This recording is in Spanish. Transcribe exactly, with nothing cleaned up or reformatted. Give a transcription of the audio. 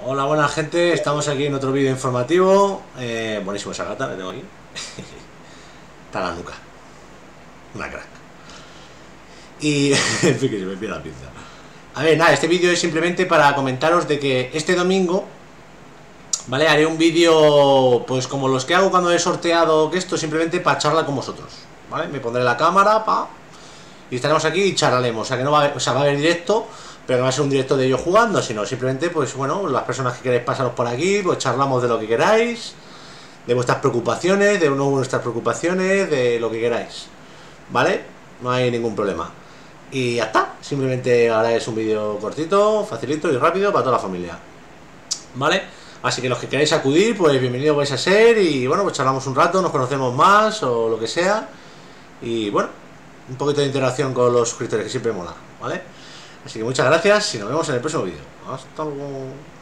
Hola, buena gente, estamos aquí en otro vídeo informativo. eh, Buenísimo esa gata, la tengo aquí. Está la nuca. Una crack. Y en fin, que se me pide la pinza. A ver, nada, este vídeo es simplemente para comentaros de que este domingo, ¿vale? Haré un vídeo, pues como los que hago cuando he sorteado, que esto simplemente para charlar con vosotros, ¿vale? Me pondré la cámara, pa, y estaremos aquí y charlaremos. O sea, que no va a haber, o sea, va a haber directo, pero no va a ser un directo de yo jugando, sino simplemente, pues bueno, las personas que queréis pasaros por aquí, pues charlamos de lo que queráis, de vuestras preocupaciones, de uno de nuestras preocupaciones, de lo que queráis, ¿vale? No hay ningún problema. Y ya está, simplemente ahora es un vídeo cortito, facilito y rápido para toda la familia, ¿vale? Así que los que queráis acudir, pues bienvenidos vais a ser y bueno, pues charlamos un rato, nos conocemos más o lo que sea. Y bueno, un poquito de interacción con los suscriptores, que siempre mola, ¿vale? Así que muchas gracias y nos vemos en el próximo vídeo. Hasta luego.